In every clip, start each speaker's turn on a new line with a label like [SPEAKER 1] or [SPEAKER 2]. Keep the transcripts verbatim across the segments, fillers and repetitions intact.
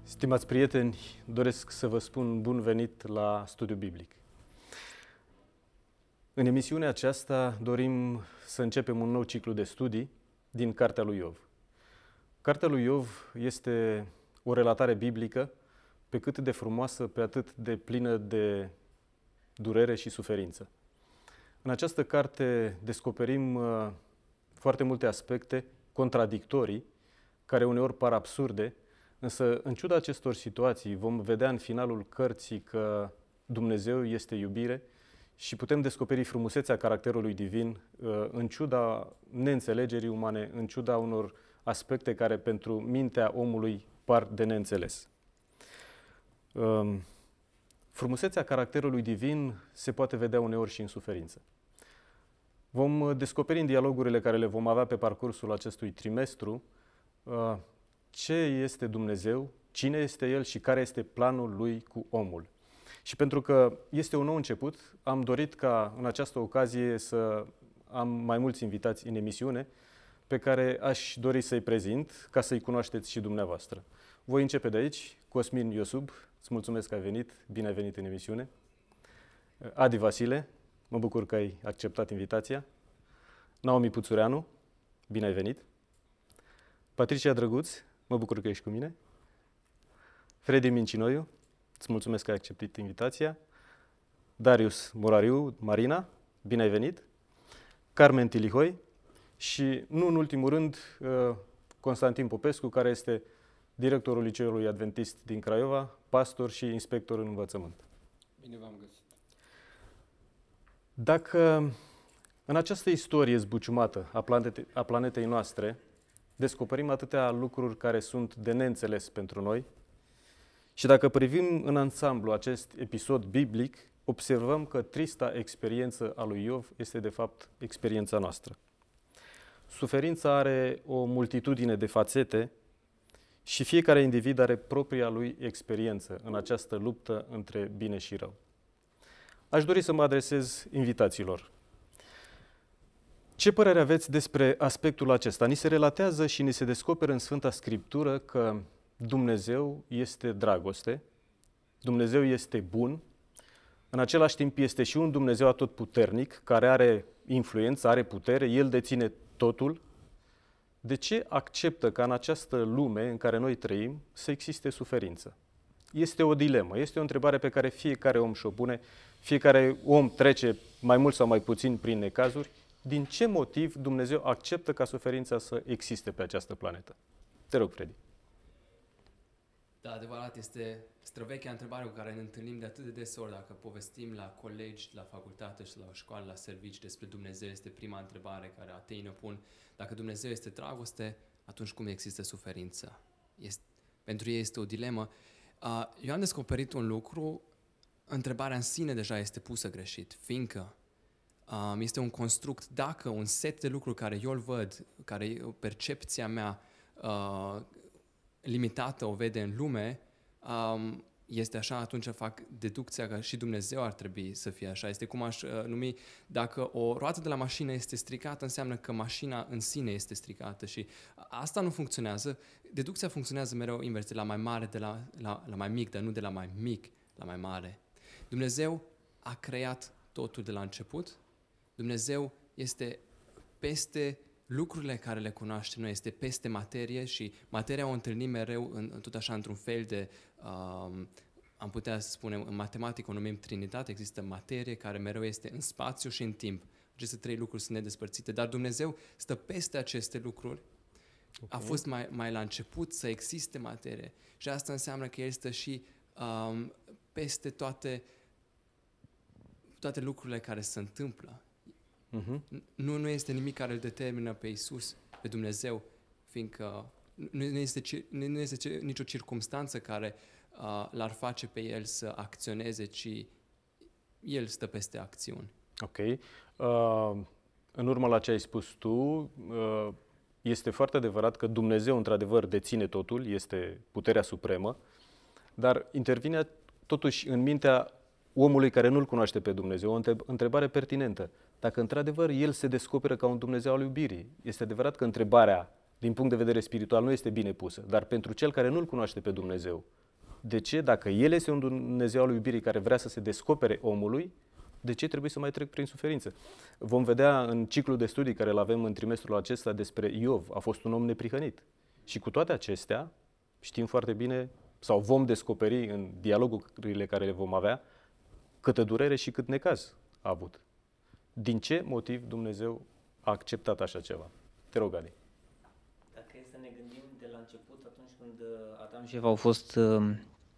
[SPEAKER 1] Stimați prieteni, doresc să vă spun bun venit la Studiu Biblic. În emisiunea aceasta dorim să începem un nou ciclu de studii din Cartea lui Iov. Cartea lui Iov este o relatare biblică pe cât de frumoasă, pe atât de plină de durere și suferință. În această carte descoperim uh, foarte multe aspecte contradictorii, care uneori par absurde, însă în ciuda acestor situații vom vedea în finalul cărții că Dumnezeu este iubire și putem descoperi frumusețea caracterului divin uh, în ciuda neînțelegerii umane, în ciuda unor aspecte care pentru mintea omului par de neînțeles. Uh, frumusețea caracterului divin se poate vedea uneori și în suferință. Vom descoperi în dialogurile care le vom avea pe parcursul acestui trimestru uh, ce este Dumnezeu, cine este El și care este planul Lui cu omul. Și pentru că este un nou început, am dorit ca în această ocazie să am mai mulți invitați în emisiune pe care aș dori să-i prezint ca să-i cunoașteți și dumneavoastră. Voi începe de aici. Cosmin Iosub, îți mulțumesc că ai venit, bine ai venit în emisiune. Adi Vasile, mă bucur că ai acceptat invitația. Naomi Puțureanu, bine ai venit. Patricia Drăguț, mă bucur că ești cu mine. Fredi Mincinoiu, îți mulțumesc că ai acceptat invitația. Darius Morariu, Marina, bine ai venit. Carmen Tilihoi și, nu în ultimul rând, Constantin Popescu, care este directorul Liceului Adventist din Craiova, pastor și inspector în învățământ.
[SPEAKER 2] Bine v-am găsit.
[SPEAKER 1] Dacă în această istorie zbuciumată a planetei, a planetei noastre descoperim atâtea lucruri care sunt de neînțeles pentru noi și dacă privim în ansamblu acest episod biblic, observăm că trista experiență a lui Iov este de fapt experiența noastră. Suferința are o multitudine de fațete și fiecare individ are propria lui experiență în această luptă între bine și rău. Aș dori să mă adresez invitațiilor. Ce părere aveți despre aspectul acesta? Ni se relatează și ni se descoperă în Sfânta Scriptură că Dumnezeu este dragoste, Dumnezeu este bun, în același timp este și un Dumnezeu atotputernic, care are influență, are putere, El deține totul. De ce acceptă ca în această lume în care noi trăim să existe suferință? Este o dilemă, este o întrebare pe care fiecare om și-o pune, fiecare om trece mai mult sau mai puțin prin necazuri. Din ce motiv Dumnezeu acceptă ca suferința să existe pe această planetă? Te rog, Fredi.
[SPEAKER 2] Da, adevărat, este străvechea întrebare cu care ne întâlnim de atât de deseori dacă povestim la colegi, la facultate și la școală, la servici despre Dumnezeu. Este prima întrebare care atei ne pun. Dacă Dumnezeu este dragoste, atunci cum există suferință? Este, pentru ei este o dilemă. Uh, eu am descoperit un lucru, întrebarea în sine deja este pusă greșit, fiindcă Um, este un construct, dacă un set de lucruri care eu îl văd, care percepția mea uh, limitată o vede în lume, um, este așa, atunci fac deducția că și Dumnezeu ar trebui să fie așa. Este cum aș uh, numi, dacă o roată de la mașină este stricată, înseamnă că mașina în sine este stricată și asta nu funcționează. Deducția funcționează mereu invers, de la mai mare de la, la, la mai mic, dar nu de la mai mic la mai mare. Dumnezeu a creat totul de la început. Dumnezeu este peste lucrurile care le cunoaștem noi, este peste materie și materia o întâlnim mereu în, tot așa într-un fel de, um, am putea să spunem, în matematică o numim Trinitate, există materie care mereu este în spațiu și în timp. Aceste trei lucruri sunt nedespărțite, dar Dumnezeu stă peste aceste lucruri. Okay. A fost mai, mai la început să existe materie și asta înseamnă că El stă și um, peste toate, toate lucrurile care se întâmplă. Uh-huh. Nu, nu este nimic care îl determină pe Iisus, pe Dumnezeu, fiindcă nu este, nu este nicio circumstanță care uh, l-ar face pe El să acționeze, ci El stă peste acțiuni.
[SPEAKER 1] Ok. Uh, în urmă la ce ai spus tu, uh, este foarte adevărat că Dumnezeu într-adevăr deține totul, este puterea supremă, dar intervine totuși în mintea omului care nu-L cunoaște pe Dumnezeu o întrebare pertinentă. Dacă într-adevăr El se descoperă ca un Dumnezeu al iubirii, este adevărat că întrebarea din punct de vedere spiritual nu este bine pusă, dar pentru cel care nu-L cunoaște pe Dumnezeu, De ce, dacă El este un Dumnezeu al iubirii care vrea să se descopere omului, de ce trebuie să mai trec prin suferință? Vom vedea în ciclul de studii care îl avem în trimestrul acesta despre Iov. A fost un om neprihănit. Și cu toate acestea, știm foarte bine, sau vom descoperi în dialogurile care le vom avea, câtă durere și cât necaz a avut. Din ce motiv Dumnezeu a acceptat așa ceva? Te rog, Ali.
[SPEAKER 3] Dacă e să ne gândim de la început, atunci când Adam și Eva au fost uh,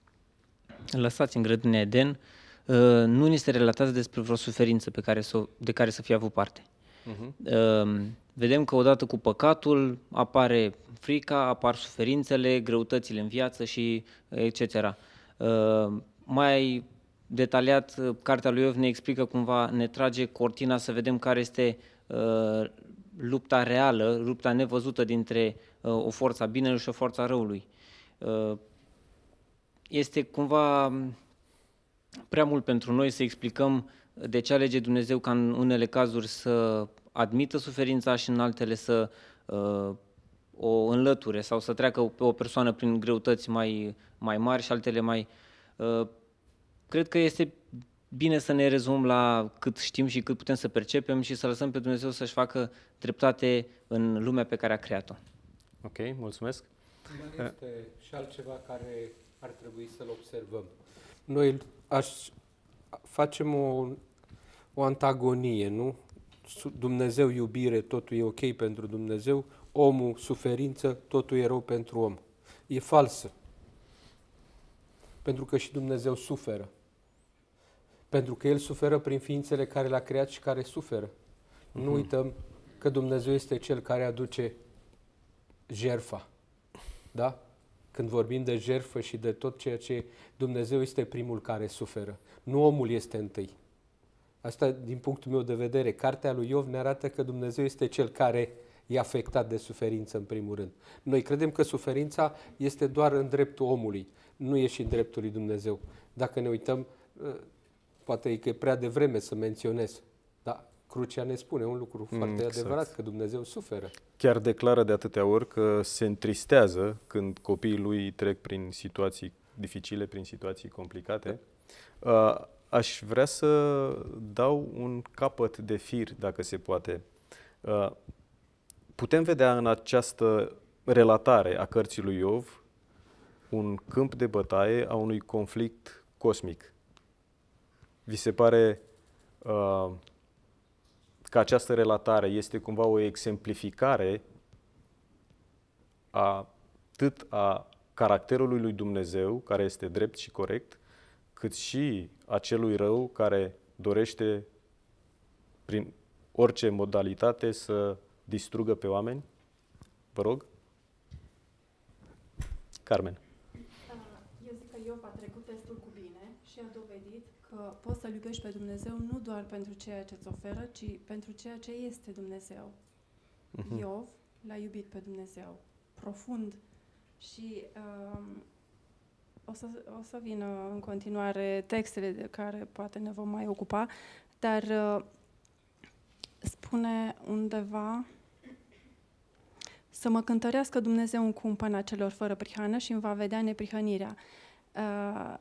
[SPEAKER 3] lăsați în grădina Eden, uh, nu ni se relatează despre vreo suferință pe care s-o, de care să fie avut parte. Uh-huh. Uh, vedem că odată cu păcatul apare frica, apar suferințele, greutățile în viață și et cetera. Uh, mai detaliat, cartea lui Iov ne explică cumva, ne trage cortina să vedem care este uh, lupta reală, lupta nevăzută dintre uh, o forță a binelui și o forță a răului. Uh, este cumva prea mult pentru noi să explicăm de ce alege Dumnezeu ca în unele cazuri să admită suferința și în altele să uh, o înlăture sau să treacă pe o persoană prin greutăți mai, mai mari și altele mai... Uh, cred că este bine să ne rezumăm la cât știm și cât putem să percepem și să lăsăm pe Dumnezeu să-și facă dreptate în lumea pe care a creat-o.
[SPEAKER 1] Ok, mulțumesc.
[SPEAKER 4] Mai este și altceva care ar trebui să-l observăm. Noi aș, facem o, o antagonie, nu? Dumnezeu iubire, totul e ok pentru Dumnezeu, omul suferință, totul e rău pentru om. E falsă. Pentru că și Dumnezeu suferă. Pentru că El suferă prin ființele care le-a creat și care suferă. Uh-huh. Nu uităm că Dumnezeu este Cel care aduce jertfa. Da? Când vorbim de jertfă și de tot ceea ce Dumnezeu este primul care suferă. Nu omul este întâi. Asta, din punctul meu de vedere, cartea lui Iov ne arată că Dumnezeu este Cel care e afectat de suferință în primul rând. Noi credem că suferința este doar în dreptul omului, nu e și în dreptul lui Dumnezeu. Dacă ne uităm, poate că e prea devreme să menționez, dar crucea ne spune un lucru foarte exact. adevărat, că Dumnezeu suferă.
[SPEAKER 1] Chiar declară de atâtea ori că se întristează când copiii lui trec prin situații dificile, prin situații complicate. Da. Aș vrea să dau un capăt de fir, dacă se poate. Putem vedea în această relatare a cărții lui Iov un câmp de bătaie a unui conflict cosmic. Vi se pare uh, că această relatare este cumva o exemplificare a, atât a caracterului lui Dumnezeu, care este drept și corect, cât și a celui rău care dorește prin orice modalitate să distrugă pe oameni? Vă rog. Carmen.
[SPEAKER 5] Eu zic că Iov a trecut testul cu bine și a dovedit că poți să-L iubești pe Dumnezeu nu doar pentru ceea ce îți oferă, ci pentru ceea ce este Dumnezeu. Uh-huh. Iov l-a iubit pe Dumnezeu profund și um, o, să, o să vină în continuare textele de care poate ne vom mai ocupa, dar uh, spune undeva: să mă cântărească Dumnezeu în cumpăna celor fără prihană și îmi va vedea neprihănirea. Uh,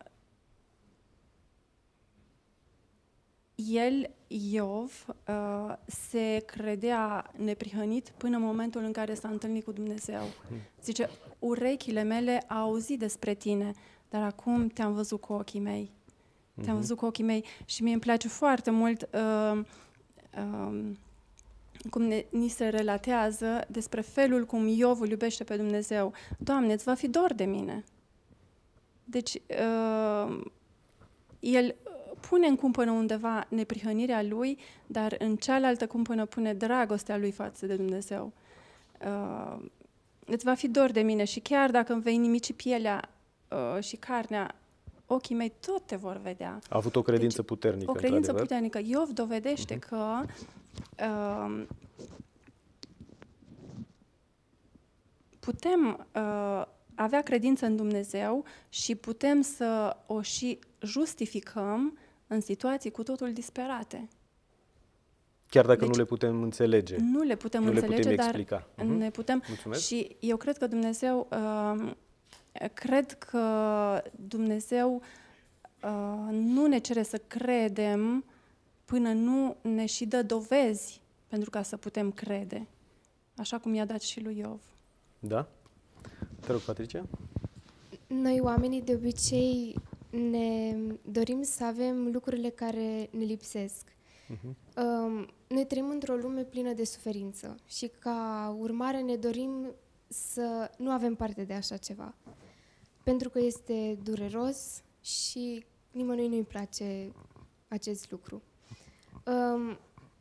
[SPEAKER 5] el, Iov, uh, se credea neprihănit până în momentul în care s-a întâlnit cu Dumnezeu. Zice, urechile mele au auzit despre tine, dar acum te-am văzut cu ochii mei. Uh-huh. Te-am văzut cu ochii mei și mie îmi place foarte mult uh, uh, cum ne, ni se relatează despre felul cum Iov îl iubește pe Dumnezeu. Doamne, îți va fi dor de mine. Deci, uh, el pune în cumpănă undeva neprihănirea lui, dar în cealaltă cumpănă pune dragostea lui față de Dumnezeu. Uh, îți va fi dor de mine și chiar dacă îmi vei nimici pielea uh, și carnea, ochii mei tot te vor vedea.
[SPEAKER 1] A avut o credință deci,
[SPEAKER 5] puternică. O credință puternică. Iov dovedește uh-huh. că uh, putem uh, avea credință în Dumnezeu și putem să o și justificăm în situații cu totul disperate.
[SPEAKER 1] Chiar dacă
[SPEAKER 5] deci,
[SPEAKER 1] nu le putem înțelege.
[SPEAKER 5] Nu le putem
[SPEAKER 1] nu
[SPEAKER 5] înțelege,
[SPEAKER 1] le putem
[SPEAKER 5] dar
[SPEAKER 1] explica.
[SPEAKER 5] Uh-huh. ne putem.
[SPEAKER 1] Mulțumesc.
[SPEAKER 5] Și eu cred că Dumnezeu uh, cred că Dumnezeu uh, nu ne cere să credem până nu ne și dă dovezi pentru ca să putem crede, așa cum i-a dat și lui Iov.
[SPEAKER 1] Da? Te rog, Patricia.
[SPEAKER 6] Noi, oamenii, de obicei ne dorim să avem lucrurile care ne lipsesc. Uh-huh. Um, noi trăim într-o lume plină de suferință și ca urmare ne dorim să nu avem parte de așa ceva. Pentru că este dureros și nimănui nu-i place acest lucru. Um,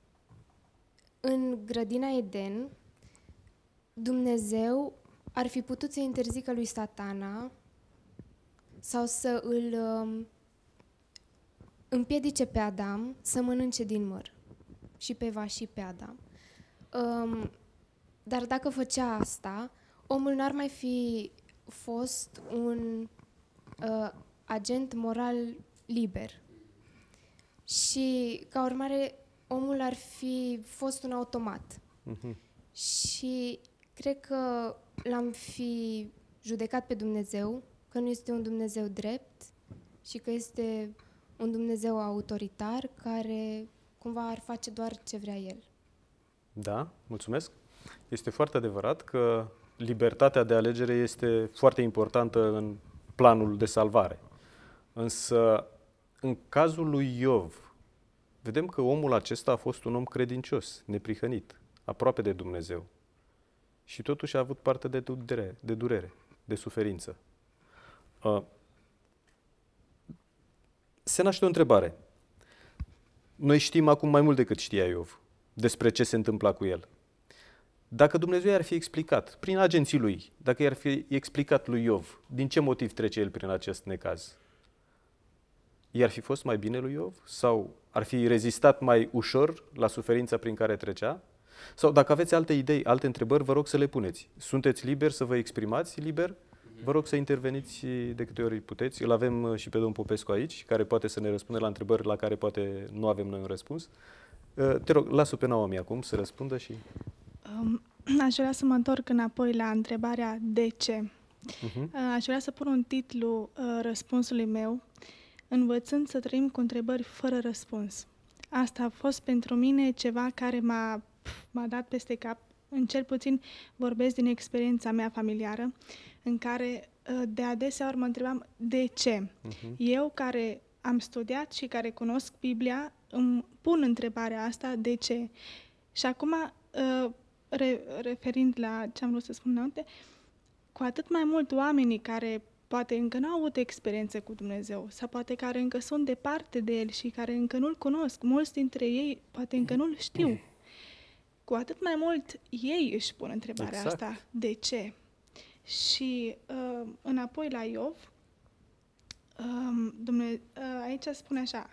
[SPEAKER 6] în grădina Eden, Dumnezeu ar fi putut să interzică lui Satana sau să îl um, împiedice pe Adam să mănânce din măr. Și pe Eva și pe Adam. Um, dar dacă făcea asta, omul n-ar mai fi fost un uh, agent moral liber. Și, ca urmare, omul ar fi fost un automat. Uh-huh. Și cred că l-am fi judecat pe Dumnezeu, că nu este un Dumnezeu drept și că este un Dumnezeu autoritar care cumva ar face doar ce vrea El.
[SPEAKER 1] Da, mulțumesc. Este foarte adevărat că libertatea de alegere este foarte importantă în planul de salvare. Însă, în cazul lui Iov, vedem că omul acesta a fost un om credincios, neprihănit, aproape de Dumnezeu. Și totuși a avut parte de durere, de, durere, de suferință. Uh, se naște o întrebare. Noi știm acum mai mult decât știa Iov despre ce se întâmpla cu el. Dacă Dumnezeu i-ar fi explicat, prin agenții lui, dacă i-ar fi explicat lui Iov din ce motiv trece el prin acest necaz, i-ar fi fost mai bine lui Iov? Sau ar fi rezistat mai ușor la suferința prin care trecea? Sau dacă aveți alte idei, alte întrebări, vă rog să le puneți. Sunteți liberi să vă exprimați liber? Vă rog să interveniți de câte ori puteți. Îl avem și pe domnul Popescu aici, care poate să ne răspundă la întrebări la care poate nu avem noi un răspuns. Te rog, las-o pe Naomi acum să răspundă și...
[SPEAKER 7] Um, aș vrea să mă întorc înapoi la întrebarea de ce. Uh-huh. Aș vrea să pun un titlu uh, răspunsului meu, învățând să trăim cu întrebări fără răspuns. Asta a fost pentru mine ceva care m-a, m-a dat peste cap. În cel puțin vorbesc din experiența mea familiară, în care de adesea ori mă întrebam de ce. Uh-huh. Eu care am studiat și care cunosc Biblia, îmi pun întrebarea asta, de ce? Și acum, re, referind la ce am vrut să spun înainte, cu atât mai mult oamenii care poate încă nu au avut experiențe cu Dumnezeu sau poate care încă sunt departe de El și care încă nu-L cunosc, mulți dintre ei poate încă nu-L știu. Cu atât mai mult ei își pun întrebarea exact. asta, de ce? Și uh, înapoi la Iov, uh, Dumne- uh, aici spune așa,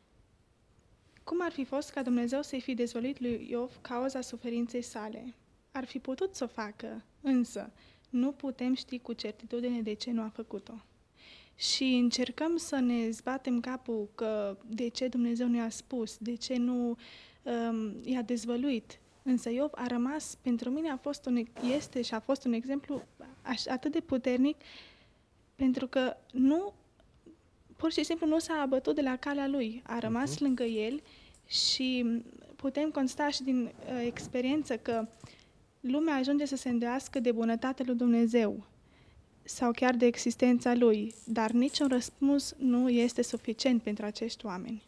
[SPEAKER 7] cum ar fi fost ca Dumnezeu să-i fi dezvăluit lui Iov cauza suferinței sale? Ar fi putut să o facă, însă nu putem ști cu certitudine de ce nu a făcut-o. Și încercăm să ne zbatem capul că de ce Dumnezeu nu i-a spus, de ce nu um, i-a dezvăluit. Însă Iov a rămas, pentru mine a fost un, este și a fost un exemplu atât de puternic, pentru că nu, pur și simplu nu s-a abătut de la calea lui, a rămas uh-huh. lângă el și putem consta și din uh, experiență că lumea ajunge să se îndoiască de bunătatea lui Dumnezeu sau chiar de existența lui, dar niciun răspuns nu este suficient pentru acești oameni.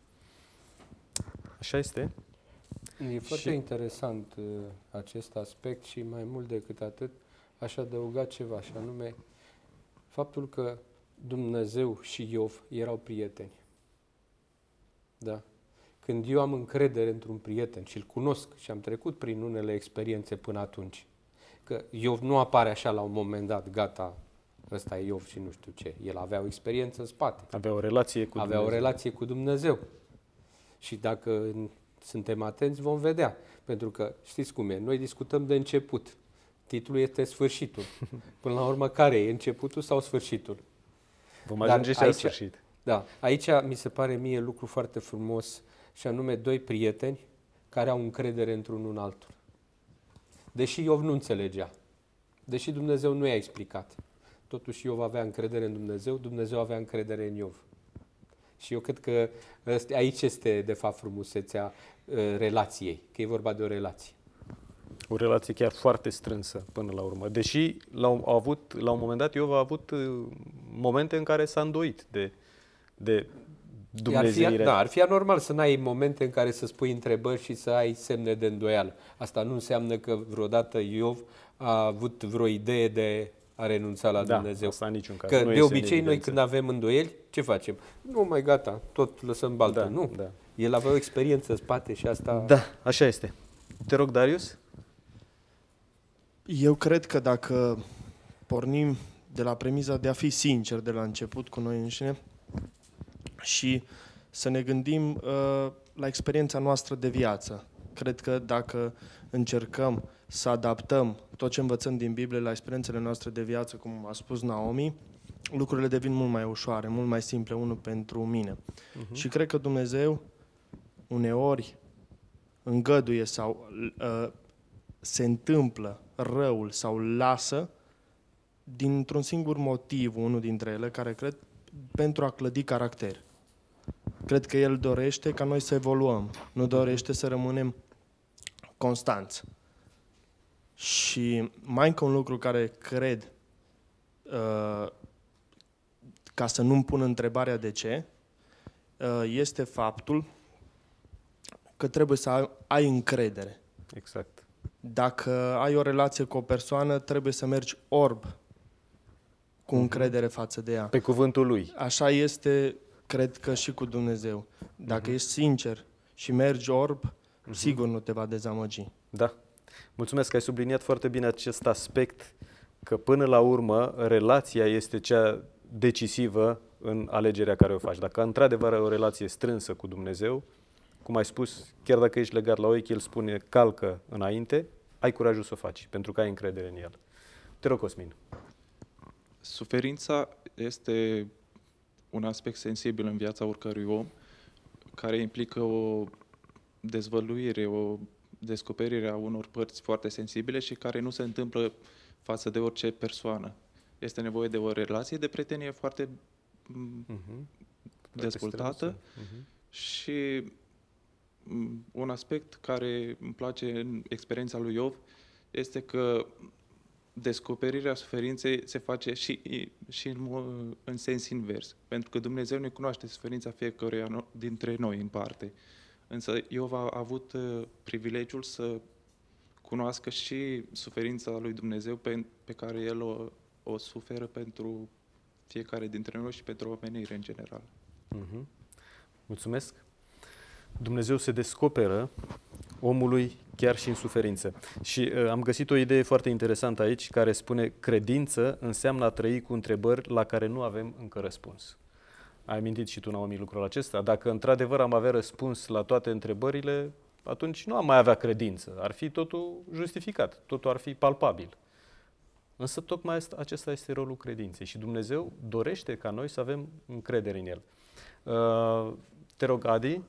[SPEAKER 1] Așa este.
[SPEAKER 4] E foarte
[SPEAKER 1] și...
[SPEAKER 4] interesant uh, acest aspect și mai mult decât atât aș adăuga ceva, și anume faptul că Dumnezeu și Iov erau prieteni. Da? Când eu am încredere într-un prieten și îl cunosc și am trecut prin unele experiențe până atunci, că Iov nu apare așa la un moment dat, gata, ăsta e Iov și nu știu ce. El avea o experiență în spate.
[SPEAKER 1] Avea o relație cu
[SPEAKER 4] avea
[SPEAKER 1] Dumnezeu.
[SPEAKER 4] o relație cu Dumnezeu. Și dacă suntem atenți, vom vedea. Pentru că, știți cum e, noi discutăm de început. Titlul este sfârșitul. Până la urmă, care e? Începutul sau sfârșitul?
[SPEAKER 1] Vom ajunge și la sfârșit.
[SPEAKER 4] Da. Aici mi se pare mie lucru foarte frumos, și anume doi prieteni care au încredere într-unul în altul. Deși Iov nu înțelegea, deși Dumnezeu nu i-a explicat, Totuși Iov avea încredere în Dumnezeu, Dumnezeu avea încredere în Iov. Și eu cred că aici este, de fapt, frumusețea uh, relației, că e vorba de o relație.
[SPEAKER 1] O relație chiar foarte strânsă până la urmă. Deși la un, a avut, la un moment dat Iov a avut uh, momente în care s-a îndoit de, de dumnezeirea.
[SPEAKER 4] Ar fi, da, ar fi anormal să n-ai momente în care să spui întrebări și să ai semne de îndoială. Asta nu înseamnă că vreodată Iov a avut vreo idee de a renunța la
[SPEAKER 1] da,
[SPEAKER 4] Dumnezeu.
[SPEAKER 1] Asta în niciun caz.
[SPEAKER 4] Că
[SPEAKER 1] nu
[SPEAKER 4] de obicei noi când avem îndoieli, ce facem? Nu, mai gata, tot lăsăm baltă.
[SPEAKER 1] Da,
[SPEAKER 4] nu,
[SPEAKER 1] da.
[SPEAKER 4] El avea o experiență în spate și asta...
[SPEAKER 1] Da, așa este. Te rog, Darius?
[SPEAKER 8] Eu cred că dacă pornim de la premiza de a fi sincer de la început cu noi înșine și să ne gândim uh, la experiența noastră de viață, cred că dacă încercăm să adaptăm tot ce învățăm din Biblie la experiențele noastre de viață, cum a spus Naomi, lucrurile devin mult mai ușoare, mult mai simple, unul pentru mine. Uh-huh. Și cred că Dumnezeu uneori îngăduie sau uh, se întâmplă răul sau lasă dintr-un singur motiv, unul dintre ele, care cred pentru a clădi caracter. Cred că El dorește ca noi să evoluăm, nu dorește să rămânem constanți. Și mai încă un lucru care cred, uh, ca să nu-mi pun întrebarea de ce, uh, este faptul că trebuie să ai, ai încredere.
[SPEAKER 1] Exact.
[SPEAKER 8] Dacă ai o relație cu o persoană, trebuie să mergi orb cu încredere față de ea.
[SPEAKER 1] Pe cuvântul Lui.
[SPEAKER 8] Așa este, cred că și cu Dumnezeu. Dacă uh-huh. ești sincer și mergi orb, uh-huh. sigur nu te va dezamăgi.
[SPEAKER 1] Da. Mulțumesc că ai subliniat foarte bine acest aspect, că până la urmă relația este cea decisivă în alegerea care o faci. Dacă într-adevăr ai o relație strânsă cu Dumnezeu, cum ai spus, chiar dacă ești legat la ochi, El spune calcă înainte, ai curajul să o faci, pentru că ai încredere în El. Te rog, Cosmin.
[SPEAKER 9] Suferința este un aspect sensibil în viața oricărui om, care implică o dezvăluire, o descoperire a unor părți foarte sensibile și care nu se întâmplă față de orice persoană. Este nevoie de o relație de prietenie foarte uh-huh. dezvoltată uh-huh. și un aspect care îmi place în experiența lui Iov este că descoperirea suferinței se face și, și în, în sens invers. Pentru că Dumnezeu ne cunoaște suferința fiecăruia dintre noi în parte. Însă Iov a avut privilegiul să cunoască și suferința lui Dumnezeu pe, pe care El o, o suferă pentru fiecare dintre noi și pentru omenire în general.
[SPEAKER 1] Uh-huh. Mulțumesc! Dumnezeu se descoperă omului chiar și în suferință. Și uh, am găsit o idee foarte interesantă aici, care spune: credință înseamnă a trăi cu întrebări la care nu avem încă răspuns. Ai amintit și tu, Naomi, lucrul acesta? Dacă într-adevăr am avea răspuns la toate întrebările, atunci nu am mai avea credință. Ar fi totul justificat, totul ar fi palpabil. Însă tocmai acesta este rolul credinței și Dumnezeu dorește ca noi să avem încredere în El. Uh, te rog, Adi,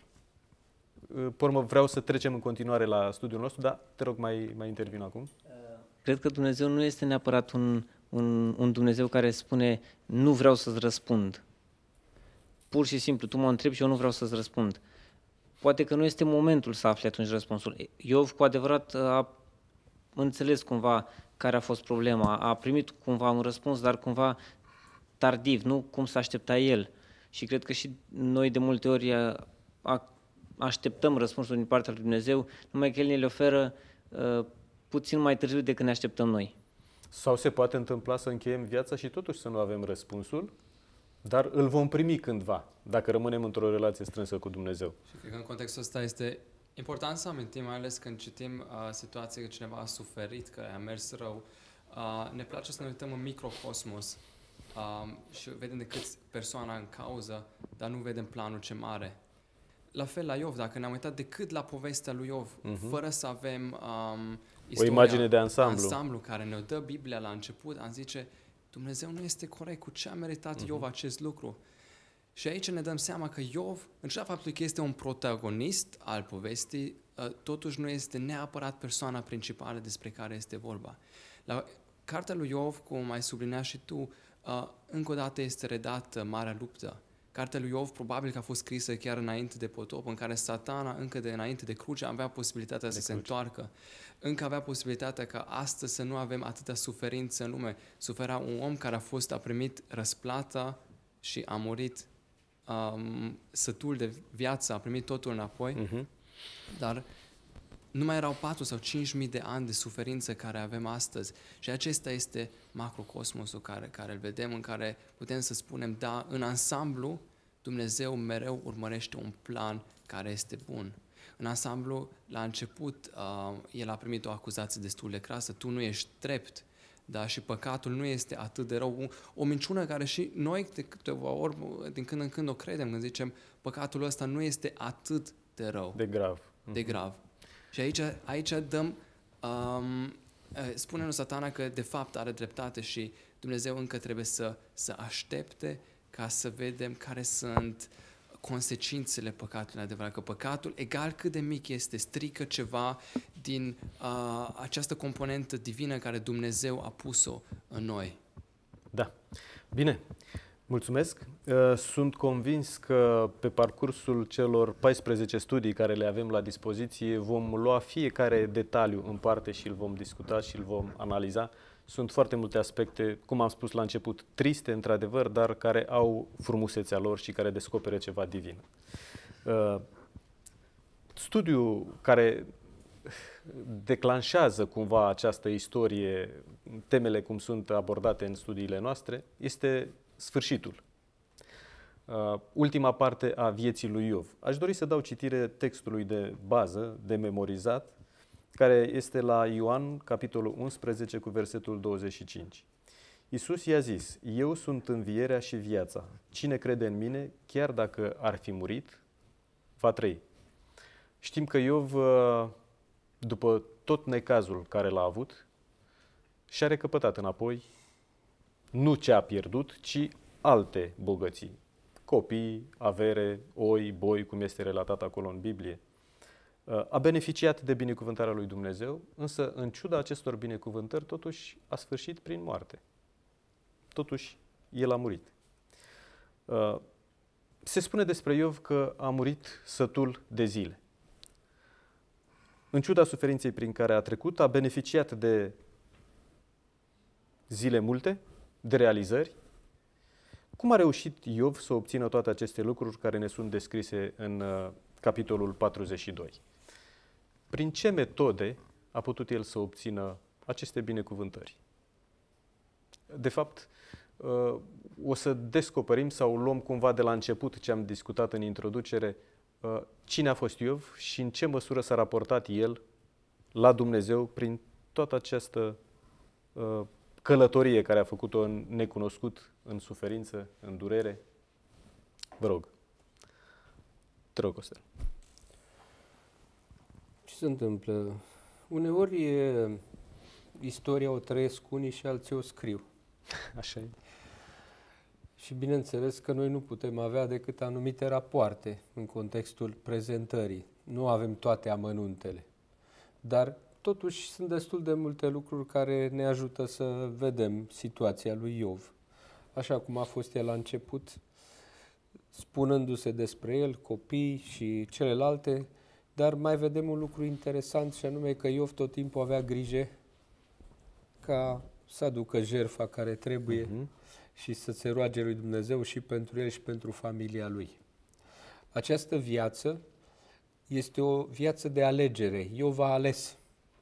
[SPEAKER 1] pe urmă vreau să trecem în continuare la studiul nostru, dar te rog, mai, mai intervin acum.
[SPEAKER 3] Cred că Dumnezeu nu este neapărat un, un, un Dumnezeu care spune nu vreau să-ți răspund. Pur și simplu, tu mă întrebi și eu nu vreau să-ți răspund. Poate că nu este momentul să afli atunci răspunsul. Iov cu adevărat a înțeles cumva care a fost problema, a primit cumva un răspuns, dar cumva tardiv, nu cum s-a aștepta el. Și cred că și noi de multe ori a, a, așteptăm răspunsul din partea lui Dumnezeu, numai că El ne le oferă uh, puțin mai târziu decât ne așteptăm noi.
[SPEAKER 1] Sau se poate întâmpla să încheiem viața și totuși să nu avem răspunsul, dar îl vom primi cândva, dacă rămânem într-o relație strânsă cu Dumnezeu.
[SPEAKER 2] Și cred că în contextul ăsta este important să amintim, mai ales când citim uh, situații că cineva a suferit, că a mers rău. Uh, ne place să ne uităm în microcosmos uh, și vedem de câți persoana în cauză, dar nu vedem planul ce mare. La fel la Iov, dacă ne-am uitat decât la povestea lui Iov, uh-huh. fără să avem um, istoria,
[SPEAKER 1] o imagine de ansamblu.
[SPEAKER 2] ansamblu care ne dă Biblia la început, am zice, Dumnezeu nu este corect, cu ce a meritat uh-huh. Iov acest lucru? Și aici ne dăm seama că Iov, în ciuda faptului că este un protagonist al povestii, totuși nu este neapărat persoana principală despre care este vorba. La, cartea lui Iov, cum ai subliniat și tu, uh, încă o dată este redată Marea Luptă. Cartea lui Iov probabil că a fost scrisă chiar înainte de potop, în care Satana, încă de înainte de cruce, avea posibilitatea de să cruce. se întoarcă. Încă avea posibilitatea ca astăzi să nu avem atâta suferință în lume. Suferea un om care a fost, a primit răsplata și a murit um, sătul de viață, a primit totul înapoi, uh-huh. dar nu mai erau patru sau cinci mii de ani de suferință care avem astăzi. Și acesta este macrocosmosul care, care îl vedem, în care putem să spunem, da, în ansamblu, Dumnezeu mereu urmărește un plan care este bun. În ansamblu, la început, uh, el a primit o acuzație destul de crasă, tu nu ești drept, da, și păcatul nu este atât de rău. O minciună care și noi de câteva ori, din când în când o credem, când zicem, păcatul ăsta nu este atât de rău.
[SPEAKER 1] De grav.
[SPEAKER 2] De grav. Și aici, aici dăm, um, spune lui Satana că de fapt are dreptate și Dumnezeu încă trebuie să, să aștepte ca să vedem care sunt consecințele păcatului adevărat. Că păcatul, egal cât de mic este, strică ceva din uh, această componentă divină care Dumnezeu a pus-o în noi.
[SPEAKER 1] Da. Bine. Mulțumesc. Sunt convins că pe parcursul celor paisprezece studii care le avem la dispoziție vom lua fiecare detaliu în parte și îl vom discuta și îl vom analiza. Sunt foarte multe aspecte, cum am spus la început, triste într-adevăr, dar care au frumusețea lor și care descoperă ceva divin. Studiul care declanșează cumva această istorie, temele cum sunt abordate în studiile noastre, este sfârșitul. Uh, ultima parte a vieții lui Iov. Aș dori să dau citire textului de bază, de memorizat, care este la Ioan, capitolul unsprezece, cu versetul douăzeci și cinci. Iisus i-a zis, eu sunt învierea și viața. Cine crede în mine, chiar dacă ar fi murit, va trăi. Știm că Iov, uh, după tot necazul care l-a avut, și-a recăpătat înapoi nu ce a pierdut, ci alte bogății. Copii, avere, oi, boi, cum este relatat acolo în Biblie. A beneficiat de binecuvântarea lui Dumnezeu, însă, în ciuda acestor binecuvântări, totuși a sfârșit prin moarte. Totuși, el a murit. Se spune despre Iov că a murit sătul de zile. În ciuda suferinței prin care a trecut, a beneficiat de zile multe, de realizări. Cum a reușit Iov să obțină toate aceste lucruri care ne sunt descrise în uh, capitolul patruzeci și doi? Prin ce metode a putut el să obțină aceste binecuvântări? De fapt, uh, o să descoperim sau luăm cumva de la început ce am discutat în introducere, uh, cine a fost Iov și în ce măsură s-a raportat el la Dumnezeu prin toată această uh, călătorie care a făcut-o în necunoscut, în suferință, în durere. Vă rog. Te rog, Costel.
[SPEAKER 4] Ce se întâmplă? Uneori e, istoria o trăiesc unii și alții o scriu.
[SPEAKER 1] Așa e.
[SPEAKER 4] Și bineînțeles că noi nu putem avea decât anumite rapoarte în contextul prezentării. Nu avem toate amănuntele. Dar totuși sunt destul de multe lucruri care ne ajută să vedem situația lui Iov. Așa cum a fost el la început, spunându-se despre el, copii și celelalte, dar mai vedem un lucru interesant și anume că Iov tot timpul avea grijă ca să aducă jertfa care trebuie uh-huh. și să se roage lui Dumnezeu și pentru el și pentru familia lui. Această viață este o viață de alegere. Iov a ales.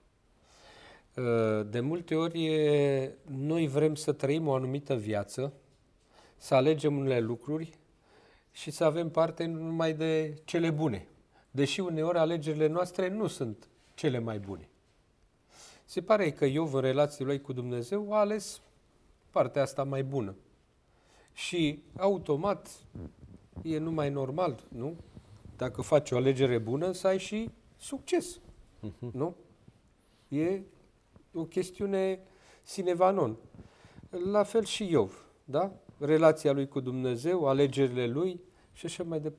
[SPEAKER 4] De multe ori noi vrem să trăim o anumită viață, să alegem unele lucruri și să avem parte numai de cele bune. Deși uneori alegerile noastre nu sunt cele mai bune. Se pare că Iov, în relațiile lui cu Dumnezeu, a ales partea asta mai bună. Și automat e numai normal, nu? Dacă faci o alegere bună, să ai și succes. Uh-huh. Nu? E o chestiune sine qua non. La fel și Iov, da? Relația lui cu Dumnezeu, alegerile lui și așa mai departe.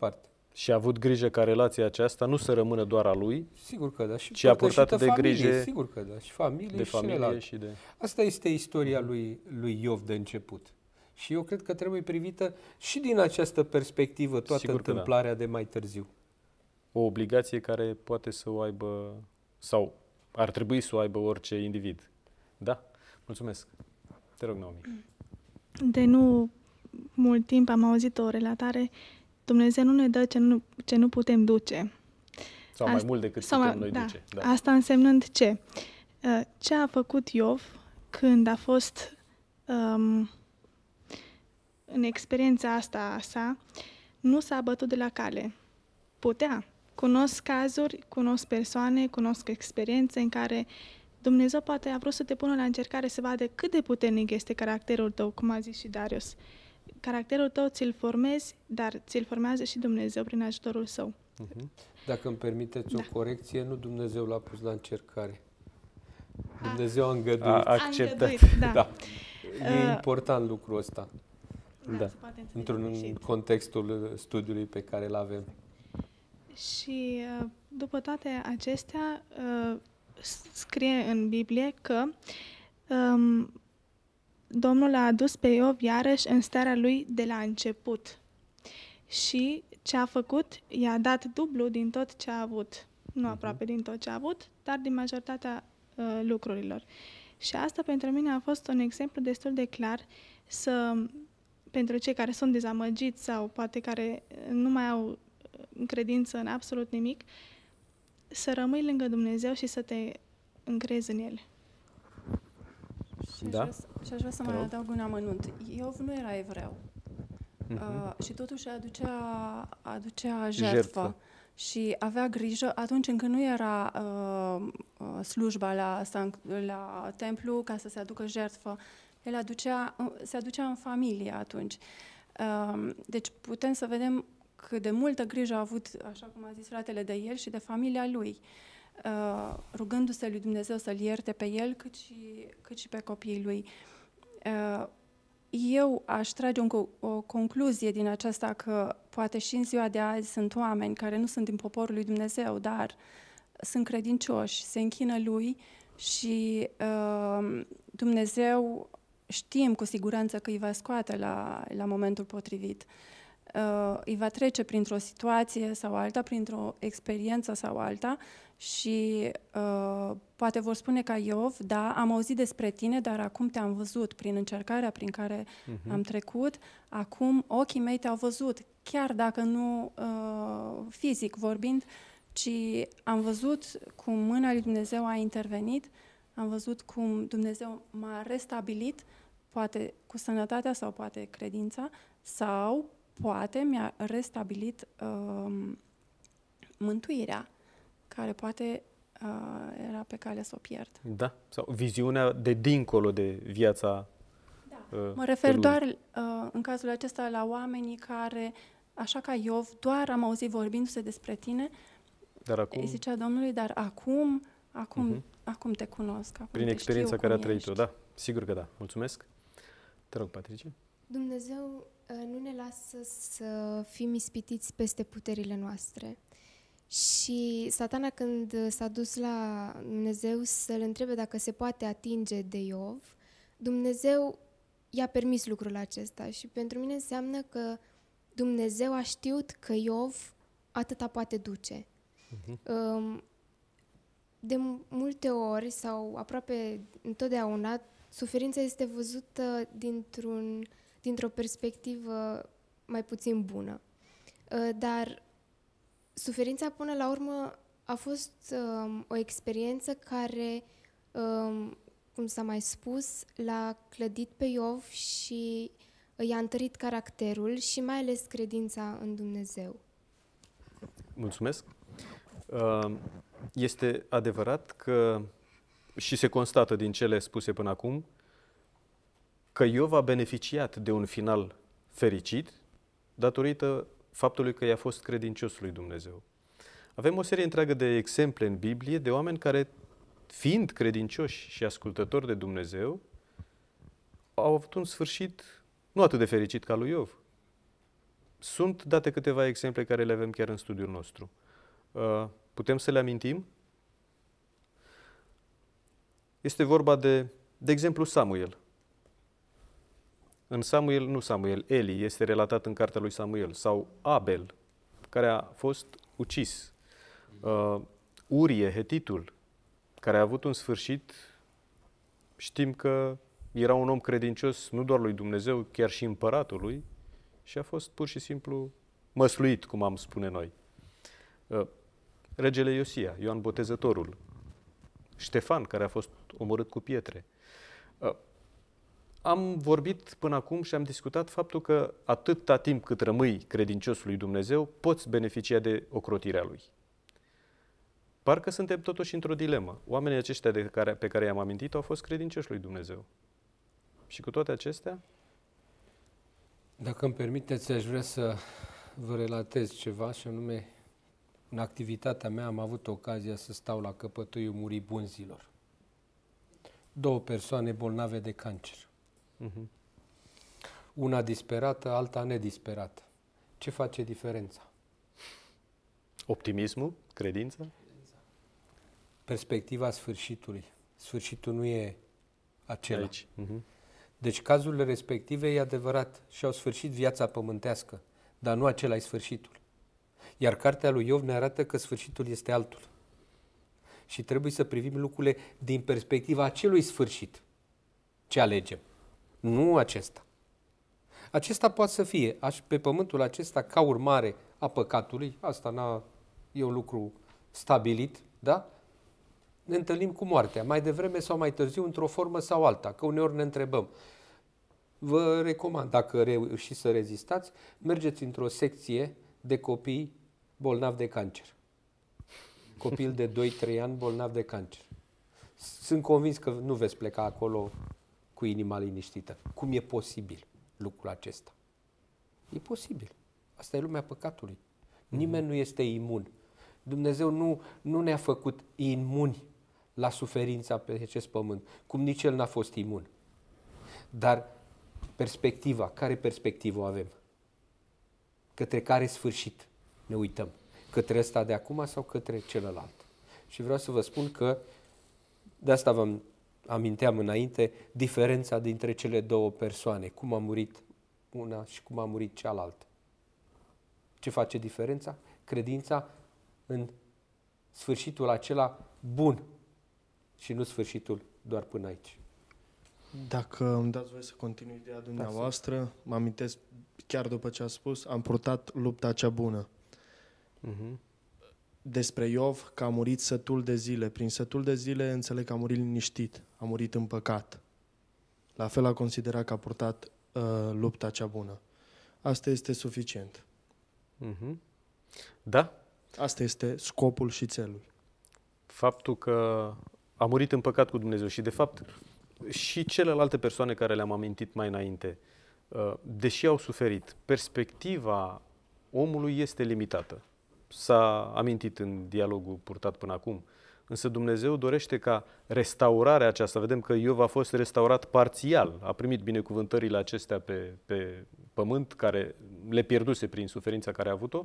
[SPEAKER 1] Și a avut grijă ca relația aceasta nu să rămână doar a lui,
[SPEAKER 4] Sigur că da. Și
[SPEAKER 1] ci a purtat de
[SPEAKER 4] familie,
[SPEAKER 1] grijă
[SPEAKER 4] sigur că da. Și familie,
[SPEAKER 1] de
[SPEAKER 4] și
[SPEAKER 1] familie
[SPEAKER 4] celălalt.
[SPEAKER 1] și de...
[SPEAKER 4] Asta este istoria lui, lui Iov de început. Și eu cred că trebuie privită și din această perspectivă toată
[SPEAKER 1] Sigur că da.
[SPEAKER 4] întâmplarea de mai târziu.
[SPEAKER 1] O obligație care poate să o aibă, sau ar trebui să o aibă orice individ. Da? Mulțumesc. Te rog, Naomi.
[SPEAKER 7] De nu mult timp am auzit o relatare: Dumnezeu nu ne dă ce nu, ce nu putem duce.
[SPEAKER 1] Sau mai mult decât
[SPEAKER 7] sau
[SPEAKER 1] putem
[SPEAKER 7] mai,
[SPEAKER 1] noi
[SPEAKER 7] da.
[SPEAKER 1] duce. Da.
[SPEAKER 7] Asta însemnând ce? Ce a făcut Iov când a fost um, în experiența asta a sa, nu s-a bătut de la cale. Putea. Cunosc cazuri, cunosc persoane, cunosc experiențe în care Dumnezeu poate a vrut să te pună la încercare să vadă cât de puternic este caracterul tău, cum a zis și Darius. Caracterul tău ți-l formezi, dar ți-l formează și Dumnezeu prin ajutorul său.
[SPEAKER 1] Uh-huh.
[SPEAKER 4] Dacă îmi permiteți
[SPEAKER 7] Da.
[SPEAKER 4] o corecție, nu Dumnezeu l-a pus la încercare. Dumnezeu a îngăduit.
[SPEAKER 1] A
[SPEAKER 7] A
[SPEAKER 1] acceptat.
[SPEAKER 7] îngăduit, da.
[SPEAKER 4] Da. E
[SPEAKER 7] Uh,
[SPEAKER 4] important lucrul ăsta,
[SPEAKER 1] Da.
[SPEAKER 7] se poate înțelege
[SPEAKER 4] într-un
[SPEAKER 7] greșit.
[SPEAKER 4] contextul studiului pe care îl avem.
[SPEAKER 7] Și uh, după toate acestea, uh, scrie în Biblie că um, Domnul a adus pe Iov iarăși în starea lui de la început. Și ce a făcut? I-a dat dublu din tot ce a avut. Nu aproape din tot ce a avut, dar din majoritatea uh, lucrurilor. Și asta pentru mine a fost un exemplu destul de clar să, pentru cei care sunt dezamăgiți sau poate care nu mai au credință în absolut nimic, să rămâi lângă Dumnezeu și să te încrezi în El.
[SPEAKER 5] Și aș
[SPEAKER 1] Da?
[SPEAKER 5] vrea să, și aș vrea să
[SPEAKER 1] Te
[SPEAKER 5] mai
[SPEAKER 1] rog.
[SPEAKER 5] adaug un amănunt. Iov nu era evreu.
[SPEAKER 1] Mhm.
[SPEAKER 5] Uh, și totuși aducea, aducea jertfă.
[SPEAKER 1] Jertfă.
[SPEAKER 5] Și avea grijă atunci când nu era uh, uh, slujba la, sanct- la templu ca să se aducă jertfă. El aducea, uh, se aducea în familie atunci. Uh, deci putem să vedem cât de multă grijă a avut, așa cum a zis fratele, de el și de familia lui, uh, rugându-se lui Dumnezeu să-l ierte pe el cât și, cât și pe copiii lui. Uh, Eu aș trage un, co- o concluzie din aceasta că poate și în ziua de azi sunt oameni care nu sunt din poporul lui Dumnezeu, dar sunt credincioși, se închină lui și uh, Dumnezeu știm cu siguranță că îi va scoate la, la momentul potrivit. Uh, îi va trece printr-o situație sau alta, printr-o experiență sau alta și uh, poate vor spune ca Iov: da, am auzit despre tine, dar acum te-am văzut prin încercarea prin care
[SPEAKER 1] Mhm.
[SPEAKER 5] am trecut, acum ochii mei te-au văzut, chiar dacă nu uh, fizic vorbind, ci am văzut cum mâna lui Dumnezeu a intervenit, am văzut cum Dumnezeu m-a restabilit, poate cu sănătatea sau poate credința, sau poate mi-a restabilit uh, mântuirea, care poate uh, era pe cale să o pierd.
[SPEAKER 1] Da? Sau viziunea de dincolo de viața
[SPEAKER 5] Da.
[SPEAKER 1] uh,
[SPEAKER 5] Mă refer
[SPEAKER 1] lui.
[SPEAKER 5] doar uh, în cazul acesta la oamenii care, așa ca Iov, doar am auzit vorbindu-se despre tine,
[SPEAKER 1] Dar acum,
[SPEAKER 5] îi zicea Domnului, dar acum, acum,
[SPEAKER 1] Mhm.
[SPEAKER 5] acum te cunosc, acum
[SPEAKER 1] prin
[SPEAKER 5] te
[SPEAKER 1] experiența
[SPEAKER 5] știu
[SPEAKER 1] care a
[SPEAKER 5] cum
[SPEAKER 1] trăit-o,
[SPEAKER 5] ești.
[SPEAKER 1] da, sigur că da. Mulțumesc. Te rog, Patricia.
[SPEAKER 6] Dumnezeu uh, nu ne lasă să fim ispitiți peste puterile noastre. Și Satana, când s-a dus la Dumnezeu să-l întrebe dacă se poate atinge de Iov, Dumnezeu i-a permis lucrul acesta. Și pentru mine înseamnă că Dumnezeu a știut că Iov atâta poate duce. Um, De multe ori, sau aproape întotdeauna, suferința este văzută dintr-un, dintr-o perspectivă mai puțin bună. Uh, Dar suferința, până la urmă, a fost um, o experiență care, um, cum s-a mai spus, l-a clădit pe Iov și i-a întărit caracterul și mai ales credința în Dumnezeu.
[SPEAKER 1] Mulțumesc. Uh, Este adevărat că, și se constată din cele spuse până acum, că Iov a beneficiat de un final fericit datorită faptului că i-a fost credincios lui Dumnezeu. Avem o serie întreagă de exemple în Biblie de oameni care, fiind credincioși și ascultători de Dumnezeu, au avut un sfârșit nu atât de fericit ca lui Iov. sunt date câteva exemple care le avem chiar în studiul nostru. Uh, putem să le amintim? Este vorba de, de exemplu, Samuel. În Samuel, nu Samuel, Eli este relatat în cartea lui Samuel, sau Abel, care a fost ucis. Uh, Urie, hetitul, care a avut un sfârșit, știm că era un om credincios nu doar lui Dumnezeu, chiar și împăratului, și a fost pur și simplu măsluit, cum am spune noi. Uh, regele Iosia, Ioan Botezătorul, Ștefan, care a fost omorât cu pietre. Uh, am vorbit până acum și am discutat faptul că atâta timp cât rămâi credincios lui Dumnezeu, poți beneficia de ocrotirea lui. Parcă suntem totuși într-o dilemă. Oamenii aceștia de care, pe care i-am amintit au fost credincioși lui Dumnezeu. Și cu toate acestea?
[SPEAKER 4] Dacă îmi permiteți, aș vrea să vă relatez ceva, și anume, în activitatea mea am avut ocazia să stau la căpătâiul muribunzilor. Două persoane bolnave de cancer. Uh-huh. Una disperată, alta nedisperată. Ce face diferența?
[SPEAKER 1] Optimismul? Credința?
[SPEAKER 4] Perspectiva sfârșitului. Sfârșitul nu e acela.
[SPEAKER 1] Aici. Uh-huh.
[SPEAKER 4] Deci cazurile respective, e adevărat, și-au sfârșit viața pământească, dar nu acela e sfârșitul. Iar cartea lui Iov ne arată că sfârșitul este altul. Și trebuie să privim lucrurile din perspectiva acelui sfârșit. Ce alegem? Nu acesta. Acesta poate să fie pe pământul acesta ca urmare a păcatului, asta n-a, e un lucru stabilit, da? Ne întâlnim cu moartea, mai devreme sau mai târziu, într-o formă sau alta, că uneori ne întrebăm. Vă recomand, dacă reușiți să rezistați, mergeți într-o secție de copii bolnavi de cancer. Copil de doi trei ani bolnav de cancer. Sunt convins că nu veți pleca acolo cu inima liniștită. Cum e posibil lucrul acesta? E posibil. Asta e lumea păcatului. Nimeni nu este imun. Dumnezeu nu, nu ne-a făcut imuni la suferința pe acest pământ, cum nici El n-a fost imun. Dar perspectiva, care perspectivă avem? Către care sfârșit ne uităm? Către ăsta de acum sau către celălalt? Și vreau să vă spun că, de asta vă aminteam înainte, diferența dintre cele două persoane, cum a murit una și cum a murit cealaltă. Ce face diferența? Credința în sfârșitul acela bun și nu sfârșitul doar până aici.
[SPEAKER 8] Dacă îmi dați voie să continui ideea dumneavoastră, da, mă amintesc, chiar după ce a spus, am purtat lupta cea bună. Uh-huh. Despre Iov, că a murit sătul de zile. Prin sătul de zile înțeleg că a murit liniștit, a murit în păcat. La fel a considerat că a purtat uh, lupta cea bună. Asta este suficient.
[SPEAKER 1] Uh-huh. Da?
[SPEAKER 8] Asta este scopul și țelul.
[SPEAKER 1] Faptul că a murit în păcat cu Dumnezeu și, de fapt, și celelalte persoane care le-am amintit mai înainte, deși au suferit, perspectiva omului este limitată. S-a amintit în dialogul purtat până acum. Însă Dumnezeu dorește ca restaurarea aceasta, vedem că Iov a fost restaurat parțial, a primit binecuvântările acestea pe, pe pământ, care le pierduse prin suferința care a avut-o,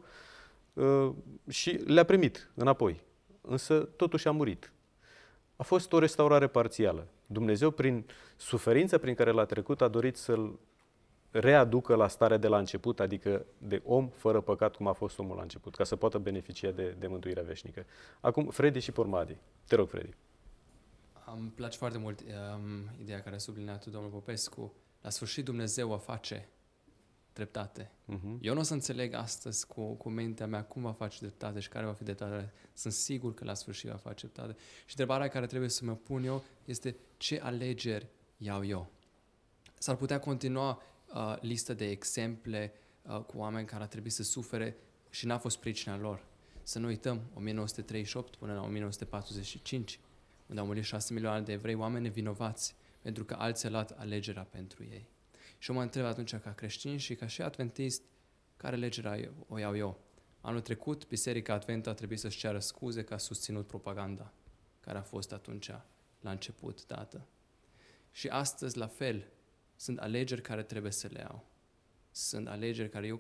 [SPEAKER 1] și le-a primit înapoi. Însă totuși a murit. A fost o restaurare parțială. Dumnezeu, prin suferința prin care l-a trecut, a dorit să-l readucă la starea de la început, adică de om fără păcat, cum a fost omul la început, ca să poată beneficia de, de mântuirea veșnică. Acum, Freddy și Pormadi. Te rog, Freddy.
[SPEAKER 2] Îmi place foarte mult um, ideea care a subliniat domnul Popescu. La sfârșit Dumnezeu va face dreptate. Uh-huh. Eu nu o să înțeleg astăzi cu, cu mintea mea cum va face dreptate și care va fi dreptate. Sunt sigur că la sfârșit va face dreptate. Și întrebarea care trebuie să mă pun eu este ce alegeri iau eu? S-ar putea continua uh, lista de exemple uh, cu oameni care ar trebui să sufere și n-a fost pricina lor. Să nu uităm, o mie nouă sute treizeci și opt până la o mie nouă sute patruzeci și cinci, unde au murit șase milioane de evrei, oameni vinovați, pentru că alții au luat alegerea pentru ei. Și eu mă întreb atunci, ca creștin și ca și adventist, care legea o iau eu? Anul trecut, Biserica Adventă a trebuit să-și ceară scuze că a susținut propaganda care a fost atunci, la început, dată. Și astăzi, la fel, sunt alegeri care trebuie să le iau. Sunt alegeri care eu, ca